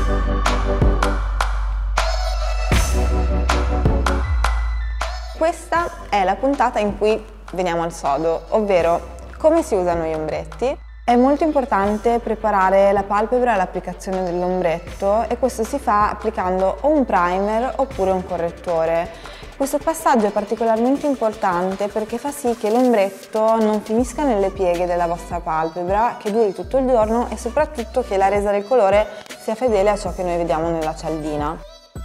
Questa è la puntata in cui veniamo al sodo, ovvero come si usano gli ombretti. È molto importante preparare la palpebra all'applicazione dell'ombretto e questo si fa applicando o un primer oppure un correttore. Questo passaggio è particolarmente importante perché fa sì che l'ombretto non finisca nelle pieghe della vostra palpebra, che duri tutto il giorno e soprattutto che la resa del colore sia fedele a ciò che noi vediamo nella cialdina.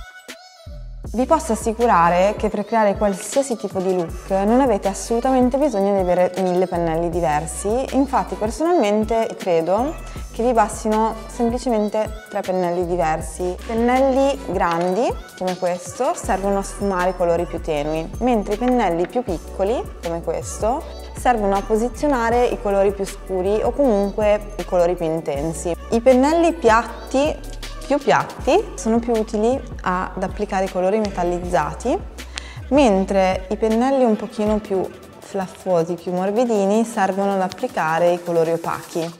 Vi posso assicurare che per creare qualsiasi tipo di look non avete assolutamente bisogno di avere 1000 pennelli diversi, infatti personalmente credo che vi bastino semplicemente 3 pennelli diversi. Pennelli grandi, come questo, servono a sfumare i colori più tenui, mentre i pennelli più piccoli, come questo, servono a posizionare i colori più scuri o comunque i colori più intensi. I pennelli più piatti sono più utili ad applicare i colori metallizzati, mentre i pennelli un pochino più flaffosi, più morbidini, servono ad applicare i colori opachi.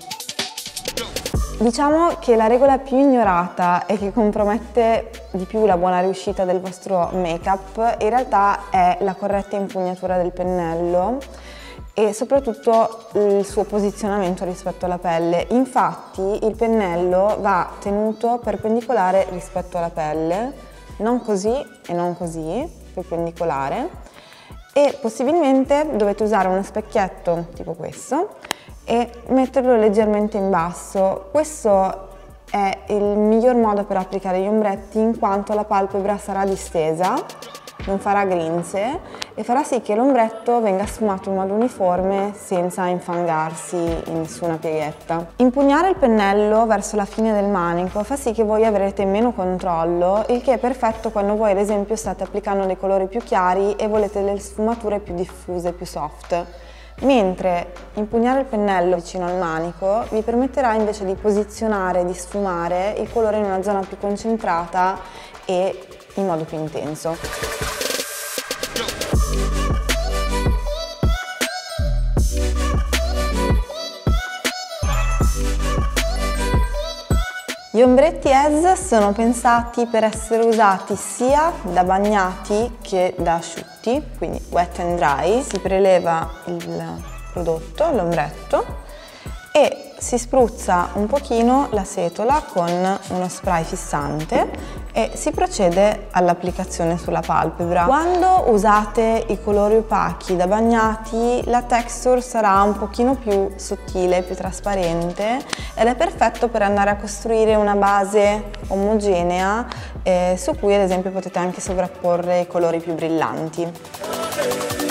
Diciamo che la regola più ignorata e che compromette di più la buona riuscita del vostro make-up in realtà è la corretta impugnatura del pennello e soprattutto il suo posizionamento rispetto alla pelle. Infatti il pennello va tenuto perpendicolare rispetto alla pelle, non così e non così, perpendicolare, e possibilmente dovete usare uno specchietto tipo questo e metterlo leggermente in basso. Questo è il miglior modo per applicare gli ombretti in quanto la palpebra sarà distesa, non farà grinze e farà sì che l'ombretto venga sfumato in modo uniforme senza infangarsi in nessuna pieghetta. Impugnare il pennello verso la fine del manico fa sì che voi avrete meno controllo, il che è perfetto quando voi ad esempio state applicando dei colori più chiari e volete delle sfumature più diffuse, più soft. Mentre impugnare il pennello vicino al manico vi permetterà invece di posizionare, di sfumare il colore in una zona più concentrata e in modo più intenso. Gli ombretti ES sono pensati per essere usati sia da bagnati che da asciutti, quindi wet and dry. Si preleva il prodotto, l'ombretto, e si spruzza un pochino la setola con uno spray fissante e si procede all'applicazione sulla palpebra. Quando usate i colori opachi da bagnati, la texture sarà un pochino più sottile, più trasparente ed è perfetto per andare a costruire una base omogenea su cui ad esempio potete anche sovrapporre i colori più brillanti.